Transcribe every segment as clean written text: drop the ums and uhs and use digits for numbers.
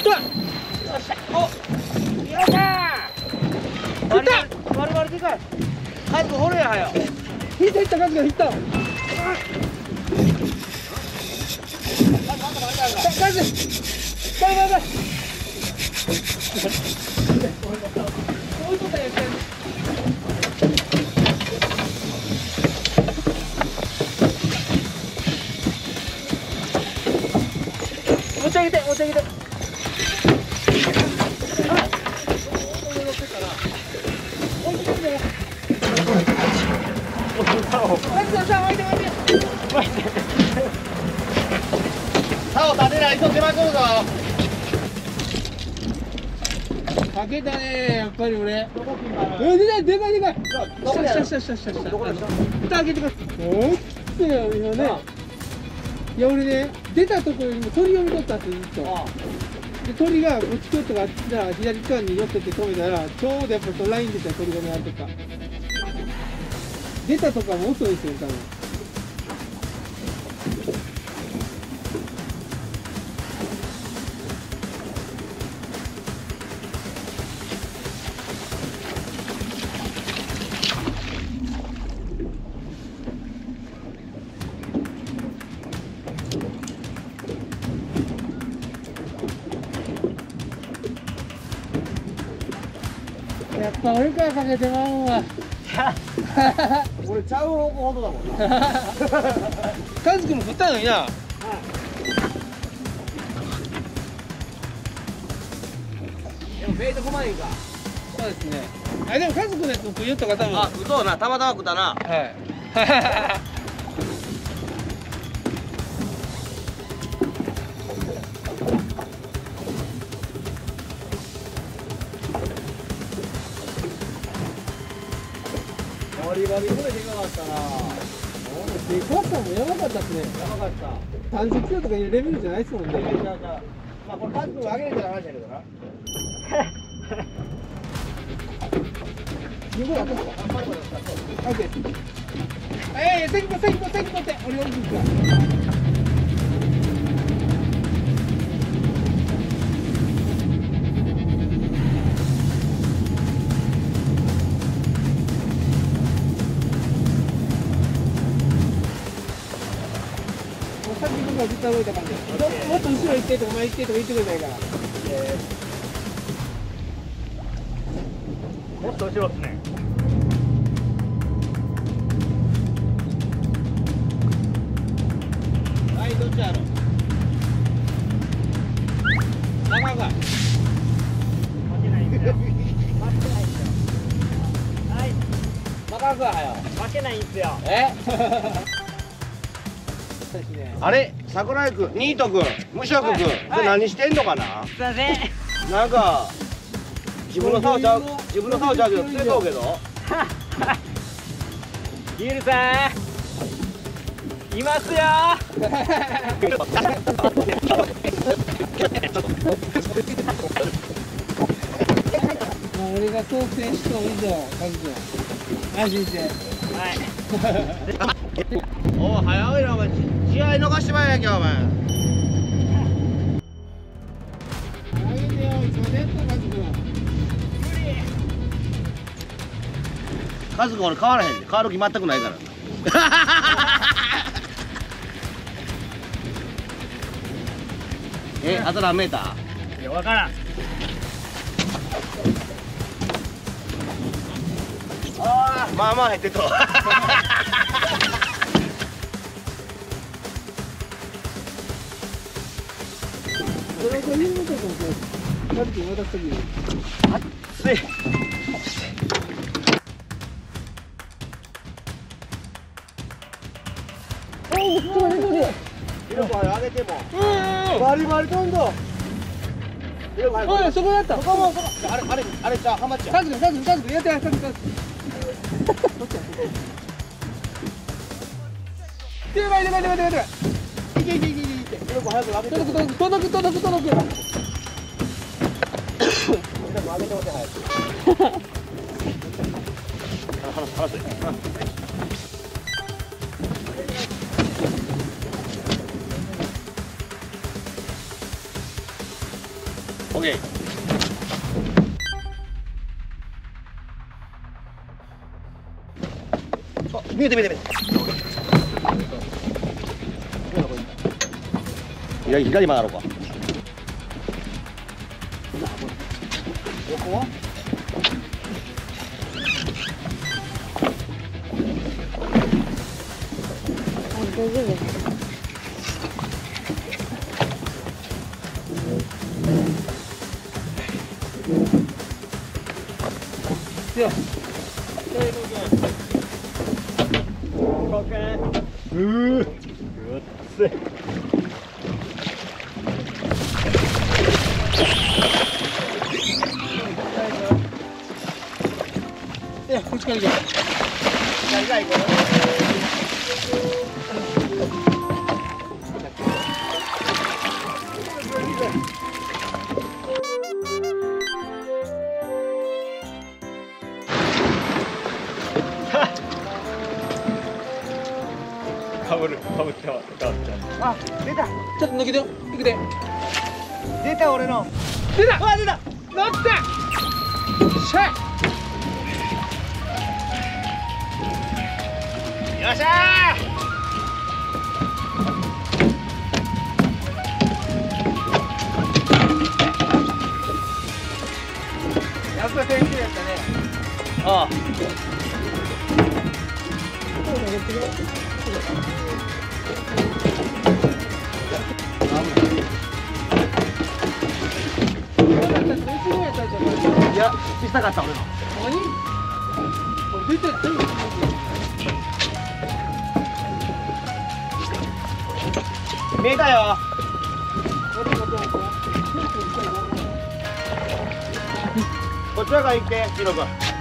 った。お、よっしゃー。バリバリでかい。カズ掘れやはよ。引いたカズが引いた。カズ。バイバイバイ。そういうことやってる。持ち上げて持ち上げて。竿立てないと出まくるぞ。かけたねやっぱり俺。でかいでかいでかい。下。どこでした？蓋開けてください。おっとよ今ね。いや俺ね出たところにも鳥を見とったんですよずっと。で鳥がこっち来よったからじゃあ左側に寄ってって止めたらちょうどやっぱそのライン出た鳥がねあるとか。出たとかも遅いですよ多分。やっぱ俺からかけてまうんわ。俺ちゃう方向ほどだもんな。カズくんも振ったのにな。でもベイトこまいんか。そうですね。あでもカズくんのやつも言ったか多分。あ、そうな、たまたま食ったな。はい。バリバリこれでかかったな。でかさもやばかったっすね。やばかった。30キロとかいうレベルじゃないっすもんね。まあこれカズ君上げれたら話やけどな。すごい当たった。オッケー。先行って。俺降りていくわ。さっき僕がずっと動いた感じ。もっと後ろ行ってとか前行ってとか言ってくれないから。もっと後ろっすね。はい、どっちやろ。中が。負けないんですよ。はい。中がはよ。負けないんですよ。あれ、桜井くん、ニートくん、無職くん、これ何してんのかな。すいません。なんか自分の竿ちゃうけど釣れとうけど。ギルさんいますよ。俺が想定した以上、カズ君安心して。はい。おい早いなお前、試合逃してまえやけお前。投げてよ、いつまでやったカズ君。カズ君俺変わらへんで、変わる気全くないから。あと何メーター？いや分からん。ああまあまあ減ってと。それを言うことかもしれない。カズ君渡すときに。熱い。おお、ちょっと待って。上げても。バリバリ飛んだ。おい、そこだった。そこも、あれじゃあ、ハマっちゃう。カズ君、やってやって。でばい。いけ。よく早く上げて。届く。でも上げてほしい早く。離せ。 オッケー。あ、見えて見えて見えて。左曲がろうか。横は？ 大丈夫です。 いや、いや、こっちから行け。 かぶってます。 あ、出た。 ちょっと抜けてよ。行くで。 出た俺の。 出た。 あ、出た。 乗った。しゃ。 よっしゃやっぱ先生やったね。 ー。ああ。 いや、小さかった俺の。 何？これ出てる。 見えたよ。こっちらから行って、ヒロ君。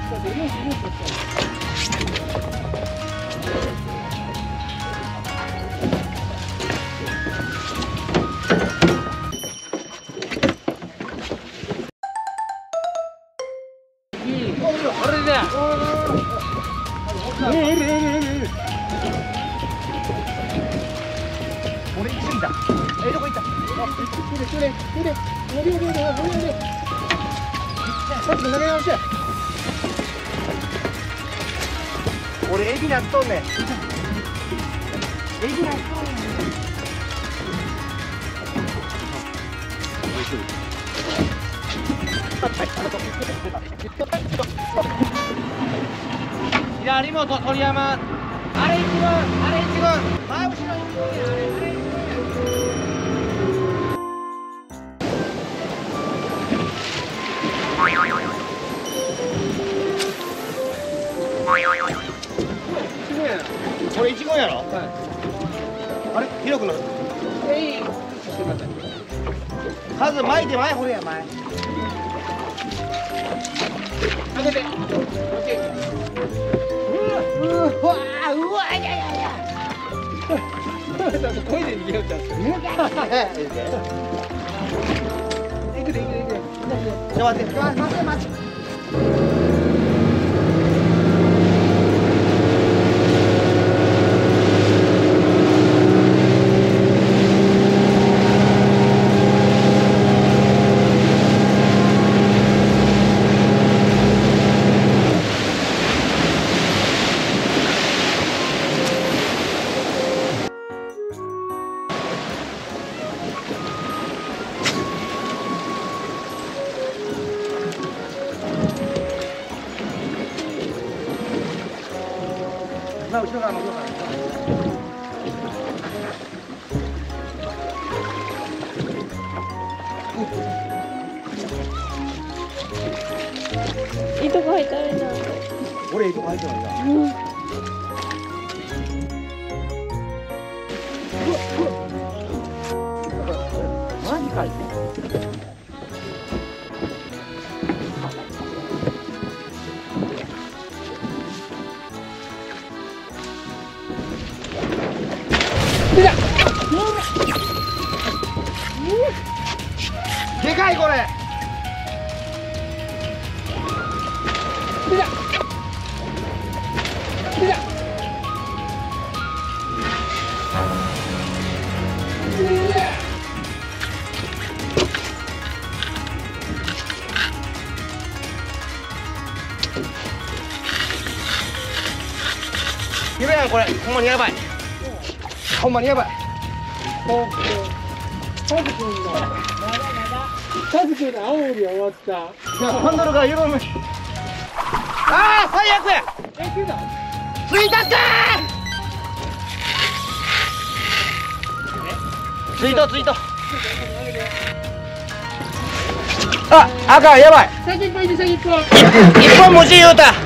あれだ。 俺行き過ぎた。どこ行った。 さっきの投げ直しや。 俺エビなっとんねん。エビなっとんねん。 左もと鳥山。あれ一軍、あれ一軍。前後ろ一軍や、あれ一軍や。これ一軍やろ。あれ、ヒロ君の。数巻いて前掘れや前。 開けて。うわいやいやいや。声で逃げようちゃう。行くで行くで行くで。 ちょ待って待って。 後ろから後ろから。 いいとこ入ったらいいな。 俺いいとこ入ってないんだ。マジかい。 でかいこれ。 出た。出た。 広やんこれほんまにやばいほんまにやばいカズくんの青森は終わった。 ハンドルが緩むああ最悪や来たついたってついたついたああかんやばい先っぽいで先っぽ一本無事言うた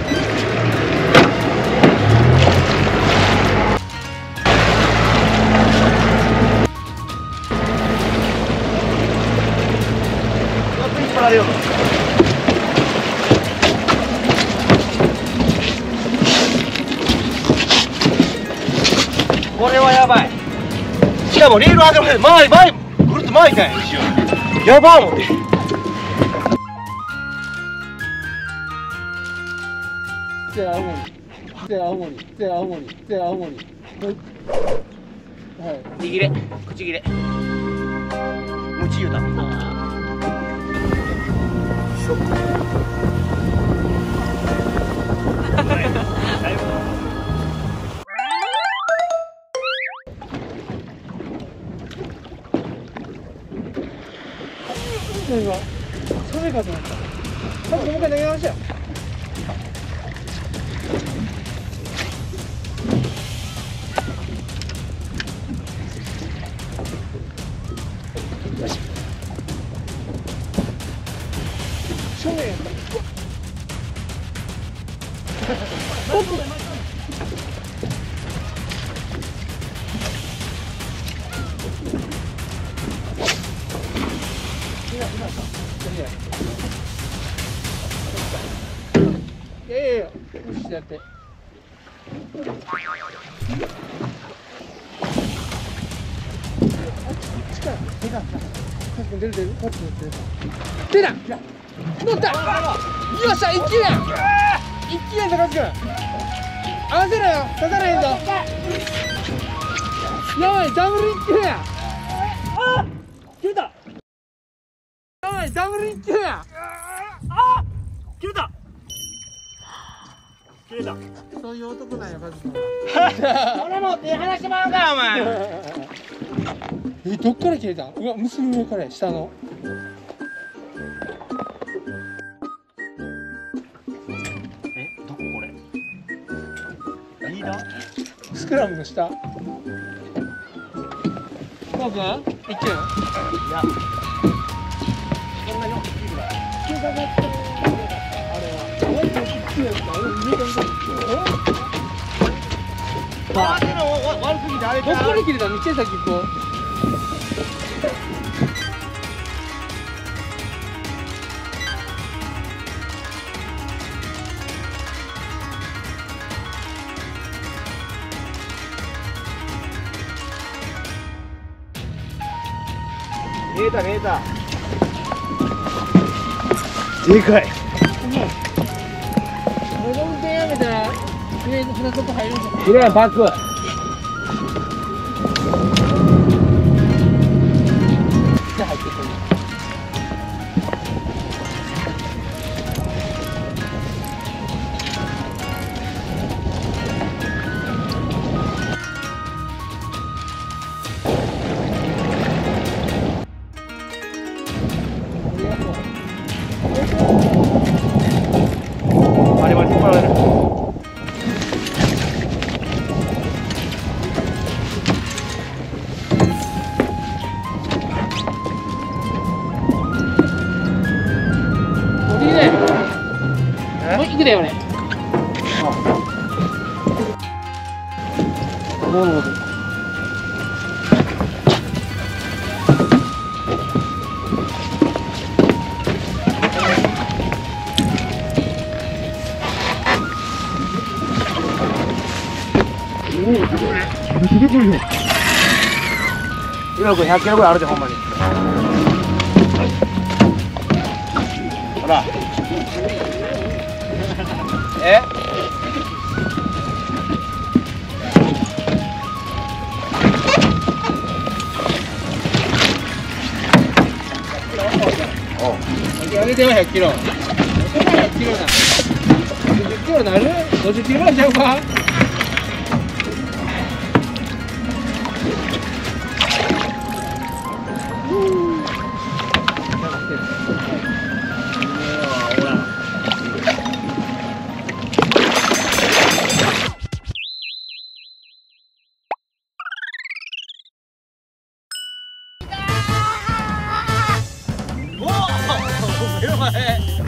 これはやばいしかもリール上げまで前ぐるっと巻いたんややばい思って青森はい口切れ口切れムチ言うた今それかと思った。もう一回投げ直しよ。よし。正面やった。いやいやいや、無視してやって。力出た。出る。こっち出る。出た。乗った。よっしゃ、一球や。一球や、高橋君。合わせろよ。刺さらへんぞ。やばい、ダブル一球や。あ、出た。やばい、ダブル一球や。あ、切れた。切れた。そういう男なんや、カズ君は。 俺も手離してまうかお前どっから切れた？うわ、結び目からや、下の。 どここれリーダースクラムの下。こうくん？一球？いや。そんなに大きいぐらい。引っかかってる。あれは。俺と一球やった。俺見たことない。 悪すぎてあれどっから切れたの？手先っぽ。 見えた見えたでかい俺が運転やめたら上の船底入るんじゃない？ きれいバックじゃあ入ってくる。 バリバリ引っ張られるもう行くで俺。 今これ100キロぐらいあるでほんまにほらえ上げてよ100キロ。100キロだ。50キロなる？50キロぐらいちゃうか？ 前